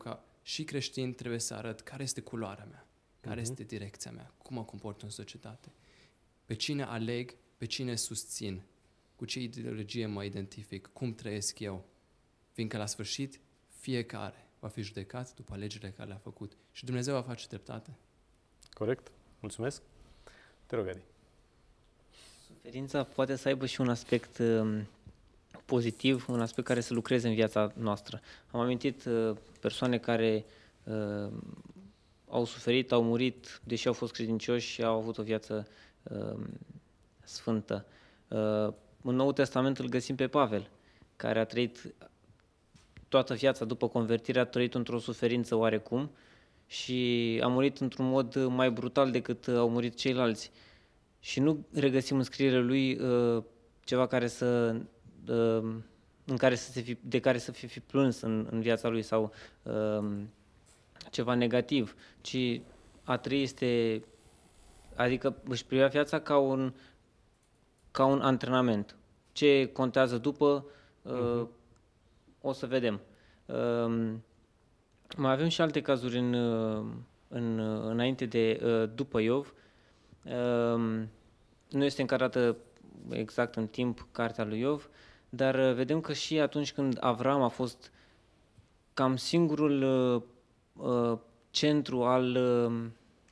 [SPEAKER 2] și creștin trebuie să arăt care este culoarea mea, care
[SPEAKER 1] Mhm.
[SPEAKER 2] este direcția mea, cum mă comport în societate, pe cine aleg, pe cine susțin, cu ce ideologie mă identific, cum trăiesc eu, fiindcă la sfârșit fiecare va fi judecat după alegerile care le-a făcut și Dumnezeu va face dreptate.
[SPEAKER 1] Corect? Mulțumesc. Te rog, Adi.
[SPEAKER 3] Suferința poate să aibă și un aspect uh, pozitiv, un aspect care să lucreze în viața noastră. Am amintit uh, persoane care uh, au suferit, au murit, deși au fost credincioși și au avut o viață uh, sfântă. Uh, în Noul Testament îl găsim pe Pavel, care a trăit toată viața după convertire, a trăit într-o suferință oarecum și a murit într-un mod mai brutal decât au murit ceilalți. Și nu regăsim în scrierile lui uh, ceva care să, uh, în care să se fi, de care să fi, fi plâns în, în viața lui sau uh, ceva negativ, ci a trăi este, adică își privea viața ca un, ca un antrenament. Ce contează după, uh, uh-huh. o să vedem. Uh, mai avem și alte cazuri în, în, înainte de, uh, după Iov. Uh, nu este încadrată exact în timp cartea lui Iov, dar uh, vedem că și atunci când Avram a fost cam singurul uh, uh, centru al, uh,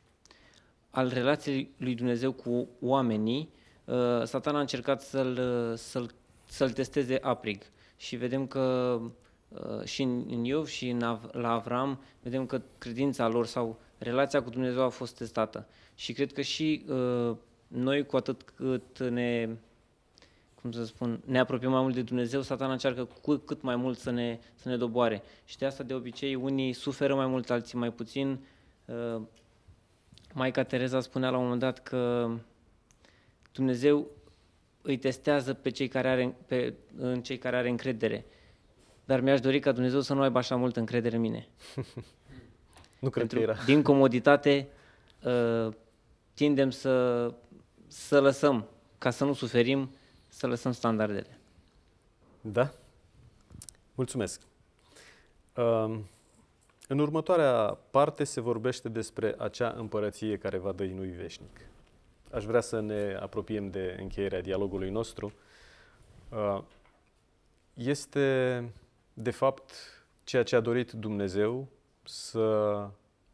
[SPEAKER 3] al relației lui Dumnezeu cu oamenii, uh, Satan a încercat să-l, să-l, să-l testeze aprig. Și vedem că uh, și în, în Iov și în Av- la Avram, vedem că credința lor sau relația cu Dumnezeu a fost testată. Și cred că și uh, noi, cu atât cât ne, cum să spun, ne apropiem mai mult de Dumnezeu, Satan încearcă cu cât mai mult să ne, să ne doboare. Și de asta, de obicei, unii suferă mai mult, alții mai puțin. Uh, Maica Tereza spunea la un moment dat că Dumnezeu îi testează pe cei care are, pe, în cei care are încredere. Dar mi-aș dori ca Dumnezeu să nu aibă așa multă încredere în mine.
[SPEAKER 1] Nu cred
[SPEAKER 3] Pentru,
[SPEAKER 1] că era.
[SPEAKER 3] din comoditate uh, tindem să, să lăsăm, ca să nu suferim, să lăsăm standardele.
[SPEAKER 1] Da? Mulțumesc. Uh, în următoarea parte se vorbește despre acea împărăție care va dăinui veșnic. Aș vrea să ne apropiem de încheierea dialogului nostru. Uh, este, de fapt, ceea ce a dorit Dumnezeu să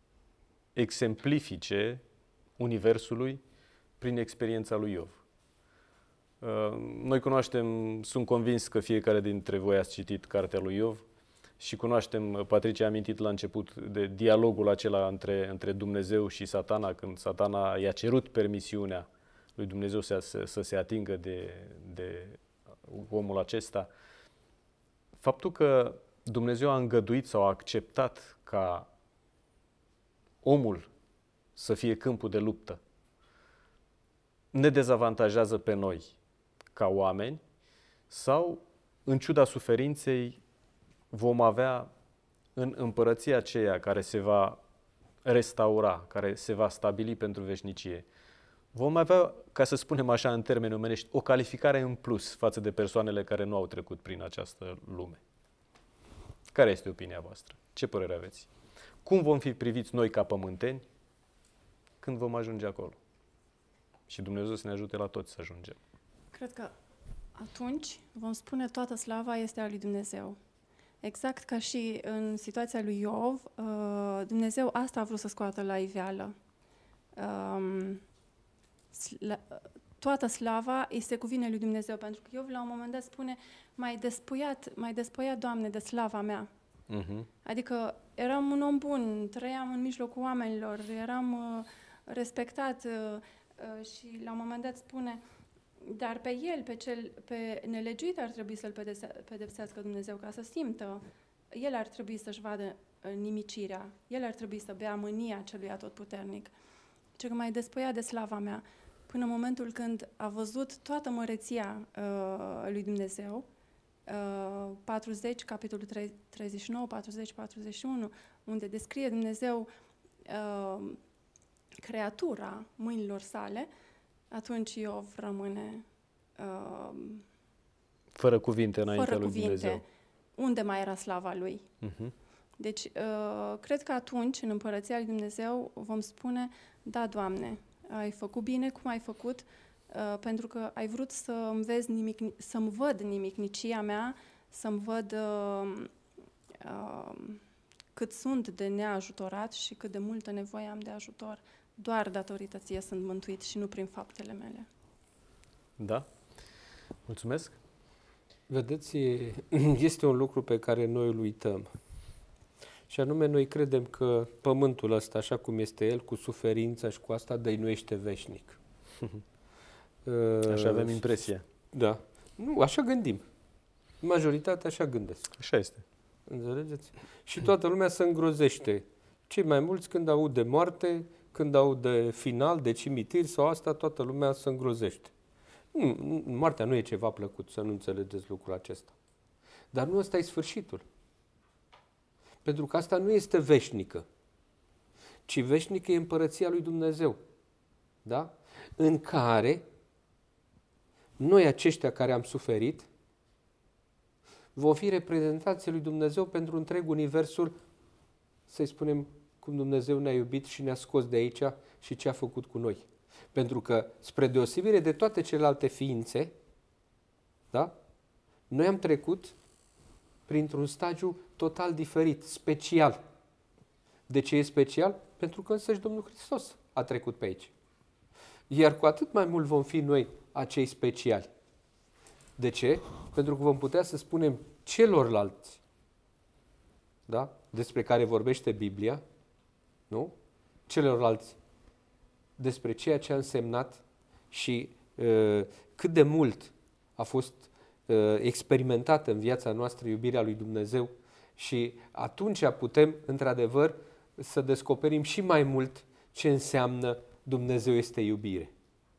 [SPEAKER 1] exemplifice Universului prin experiența lui Iov. Noi cunoaștem, sunt convins că fiecare dintre voi ați citit cartea lui Iov și cunoaștem, Patricia a amintit la început de dialogul acela între, între Dumnezeu și Satana, când Satana i-a cerut permisiunea lui Dumnezeu să, să, să se atingă de, de omul acesta. Faptul că Dumnezeu a îngăduit sau a acceptat ca omul să fie câmpul de luptă ne dezavantajează pe noi ca oameni sau, în ciuda suferinței, vom avea în împărăția aceea care se va restaura, care se va stabili pentru veșnicie, vom avea, ca să spunem așa în termeni omenești, o calificare în plus față de persoanele care nu au trecut prin această lume. Care este opinia voastră? Ce părere aveți? Cum vom fi priviți noi ca pământeni când vom ajunge acolo? Și Dumnezeu să ne ajute la toți să ajungem.
[SPEAKER 5] Cred că atunci vom spune toată slava este a lui Dumnezeu. Exact ca și în situația lui Iov, Dumnezeu asta a vrut să scoată la iveală. Toată slava îi se cuvine lui Dumnezeu, pentru că Iov la un moment dat spune m-ai despuiat, m-ai despuiat, Doamne, de slava mea. Uh-huh. Adică eram un om bun, trăiam în mijlocul oamenilor, eram uh, respectat uh, uh, și la un moment dat spune dar pe el, pe cel pe nelegiuit ar trebui să-l pedepsească Dumnezeu ca să simtă. El ar trebui să-și vadă nimicirea, el ar trebui să bea mânia celui atotputernic. Ce că m-ai despuiat de slava mea, până în momentul când a văzut toată măreția uh, lui Dumnezeu, uh, patruzeci, capitolul treizeci și nouă, patruzeci, patruzeci și unu, unde descrie Dumnezeu uh, creatura mâinilor sale, atunci Iov rămâne uh,
[SPEAKER 1] fără cuvinte înaintea
[SPEAKER 5] fără
[SPEAKER 1] lui
[SPEAKER 5] cuvinte.
[SPEAKER 1] Dumnezeu.
[SPEAKER 5] Unde mai era slava lui? Uh-huh. Deci, uh, cred că atunci, în Împărăția lui Dumnezeu, vom spune, da, Doamne, ai făcut bine cum ai făcut, uh, pentru că ai vrut să-mi vezi nimic, să-mi văd nimicnicia mea, să-mi văd uh, uh, cât sunt de neajutorat și cât de multă nevoie am de ajutor. Doar datorită ție sunt mântuit și nu prin faptele mele.
[SPEAKER 1] Da? Mulțumesc.
[SPEAKER 4] Vedeți, este un lucru pe care noi îl uităm. Și anume, noi credem că pământul ăsta, așa cum este el, cu suferința și cu asta, dăinuiește veșnic.
[SPEAKER 1] Așa avem impresia.
[SPEAKER 4] Da. Nu, așa gândim. Majoritatea așa gândesc.
[SPEAKER 1] Așa este.
[SPEAKER 4] Înțelegeți? Și toată lumea se îngrozește. Cei mai mulți, când aud de moarte, când aud de final, de cimitir sau asta, toată lumea se îngrozește. Nu, moartea nu e ceva plăcut, să nu înțelegeți lucrul acesta. Dar nu ăsta e sfârșitul. Pentru că asta nu este veșnică, ci veșnică e împărăția lui Dumnezeu. Da? În care noi aceștia care am suferit vom fi reprezentanții lui Dumnezeu pentru întreg universul, să-i spunem cum Dumnezeu ne-a iubit și ne-a scos de aici și ce a făcut cu noi. Pentru că, spre deosebire de toate celelalte ființe, da? Noi am trecut printr-un stagiu total diferit, special. De ce e special? Pentru că însăși Domnul Hristos a trecut pe aici. Iar cu atât mai mult vom fi noi acei speciali. De ce? Pentru că vom putea să spunem celorlalți, da? Despre care vorbește Biblia, nu? Celorlalți despre ceea ce a însemnat și uh, cât de mult a fost uh, experimentată în viața noastră iubirea lui Dumnezeu și atunci putem, într-adevăr, să descoperim și mai mult ce înseamnă Dumnezeu este iubire.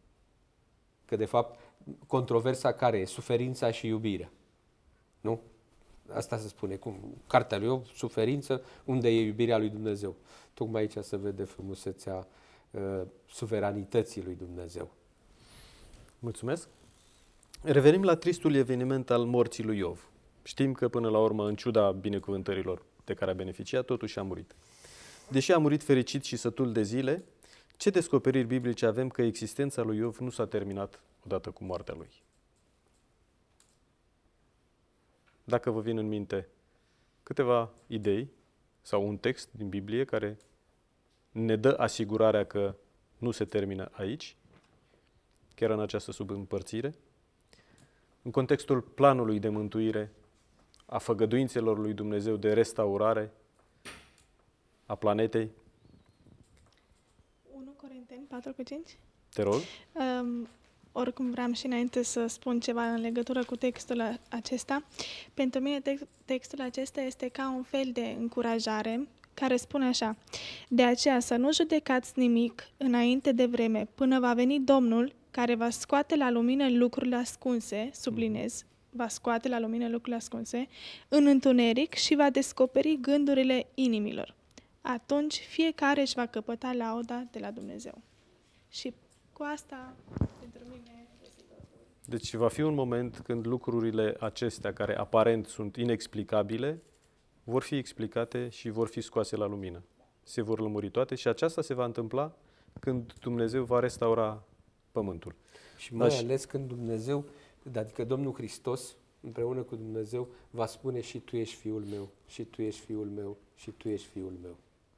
[SPEAKER 4] Că, de fapt, controversa care e? Suferința și iubirea. Nu? Asta se spune. Cum? Cartea lui Iov, suferință, unde e iubirea lui Dumnezeu. Tocmai aici se vede frumusețea uh, suveranității lui Dumnezeu.
[SPEAKER 1] Mulțumesc. Revenim la tristul eveniment al morții lui Iov. Știm că, până la urmă, în ciuda binecuvântărilor de care a beneficiat, totuși a murit. Deși a murit fericit și sătul de zile, ce descoperiri biblice avem că existența lui Iov nu s-a terminat odată cu moartea lui? Dacă vă vin în minte câteva idei sau un text din Biblie care ne dă asigurarea că nu se termină aici, chiar în această subîmpărțire, în contextul planului de mântuire, a făgăduințelor lui Dumnezeu de restaurare a planetei.
[SPEAKER 7] unu Corinteni patru cu cinci.
[SPEAKER 1] Te rog.
[SPEAKER 7] Um, oricum vreau și înainte să spun ceva în legătură cu textul acesta. Pentru mine text, textul acesta este ca un fel de încurajare care spune așa: de aceea să nu judecați nimic înainte de vreme, până va veni Domnul care va scoate la lumină lucrurile ascunse, sublinez, va scoate la lumină lucrurile ascunse, în întuneric și va descoperi gândurile inimilor. Atunci fiecare își va căpăta lauda de la Dumnezeu. Și cu asta, pentru mine...
[SPEAKER 1] Deci va fi un moment când lucrurile acestea, care aparent sunt inexplicabile, vor fi explicate și vor fi scoase la lumină. Se vor lămuri toate și aceasta se va întâmpla când Dumnezeu va restaura pământul.
[SPEAKER 4] Și mai
[SPEAKER 1] Dar
[SPEAKER 4] ales când Dumnezeu, adică Domnul Hristos, împreună cu Dumnezeu, va spune și tu ești fiul meu, și tu ești fiul meu, și tu ești fiul meu.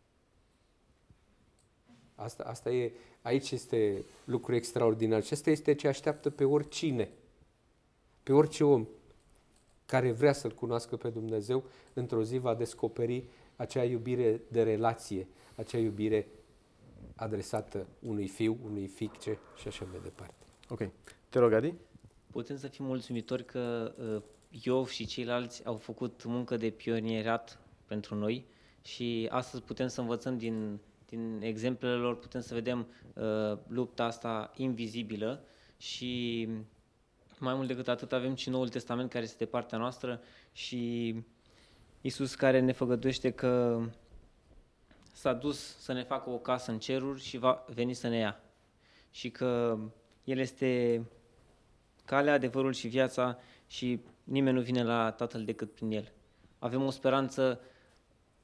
[SPEAKER 4] Asta, asta e, aici este lucru extraordinar și asta este ce așteaptă pe oricine, pe orice om care vrea să-L cunoască pe Dumnezeu, într-o zi va descoperi acea iubire de relație, acea iubire adresată unui fiu, unui fiice și așa mai departe.
[SPEAKER 1] Ok. Te rog, Adi?
[SPEAKER 3] Putem să fim mulțumitori că uh, Iov și ceilalți au făcut muncă de pionierat pentru noi și astăzi putem să învățăm din, din exemplele lor, putem să vedem uh, lupta asta invizibilă și mai mult decât atât avem și Noul Testament care este de partea noastră și Iisus care ne făgăduiește că s-a dus să ne facă o casă în ceruri și va veni să ne ia. Și că El este calea, adevărul și viața și nimeni nu vine la Tatăl decât prin El. Avem o speranță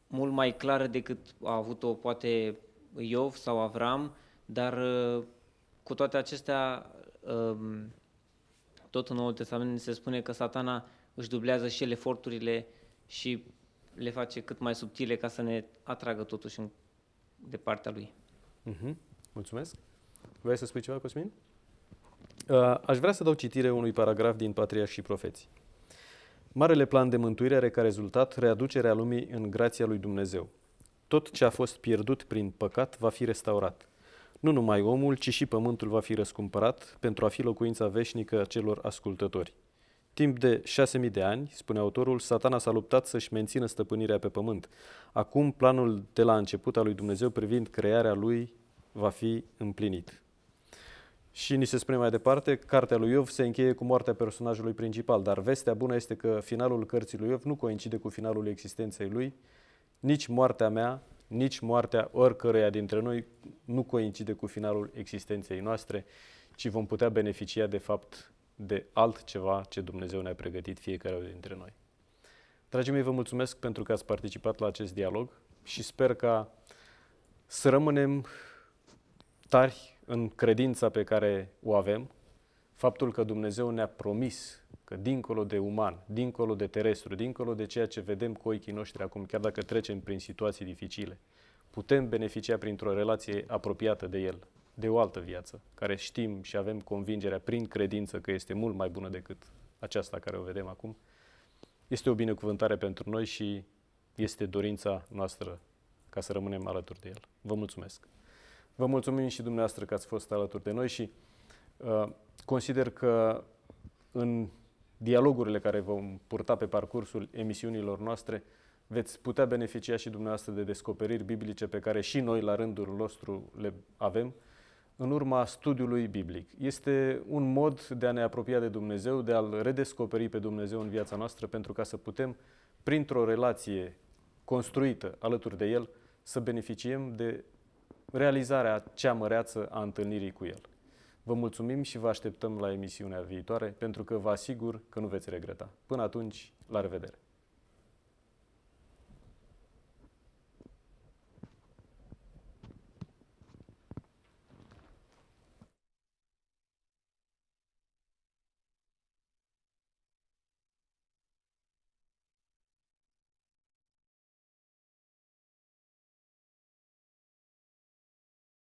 [SPEAKER 3] mult mai clară decât a avut-o poate Iov sau Avram, dar uh, cu toate acestea, uh, tot în Noul Testament se spune că Satana își dublează și el eforturile și le face cât mai subtile ca să ne atragă totuși în, de partea lui.
[SPEAKER 1] Uh-huh. Mulțumesc. Vrei să spui ceva, Cosmin? Uh, aș vrea să dau citire unui paragraf din Patriarhi și Profeții. Marele plan de mântuire are ca rezultat readucerea lumii în grația lui Dumnezeu. Tot ce a fost pierdut prin păcat va fi restaurat. Nu numai omul, ci și pământul va fi răscumpărat pentru a fi locuința veșnică a celor ascultători. Timp de șase mii de ani, spune autorul, Satana s-a luptat să-și mențină stăpânirea pe pământ. Acum, planul de la început al lui Dumnezeu privind crearea lui va fi împlinit. Și ni se spune mai departe, cartea lui Iov se încheie cu moartea personajului principal, dar vestea bună este că finalul cărții lui Iov nu coincide cu finalul existenței lui, nici moartea mea, nici moartea oricăreia dintre noi nu coincide cu finalul existenței noastre, ci vom putea beneficia de fapt de altceva ce Dumnezeu ne-a pregătit fiecare dintre noi. Dragii mei, vă mulțumesc pentru că ați participat la acest dialog și sper ca să rămânem tari în credința pe care o avem, faptul că Dumnezeu ne-a promis că dincolo de uman, dincolo de terestru, dincolo de ceea ce vedem cu ochii noștri acum, chiar dacă trecem prin situații dificile, putem beneficia printr-o relație apropiată de El, de o altă viață, care știm și avem convingerea prin credință că este mult mai bună decât aceasta care o vedem acum. Este o binecuvântare pentru noi și este dorința noastră ca să rămânem alături de El. Vă mulțumesc! Vă mulțumim și dumneavoastră că ați fost alături de noi și uh, consider că în dialogurile care vom purta pe parcursul emisiunilor noastre veți putea beneficia și dumneavoastră de descoperiri biblice pe care și noi la rândul nostru le avem în urma studiului biblic. Este un mod de a ne apropia de Dumnezeu, de a-L redescoperi pe Dumnezeu în viața noastră pentru ca să putem, printr-o relație construită alături de El, să beneficiem de realizarea cea măreață a întâlnirii cu El. Vă mulțumim și vă așteptăm la emisiunea viitoare, pentru că vă asigur că nu veți regreta. Până atunci, la revedere!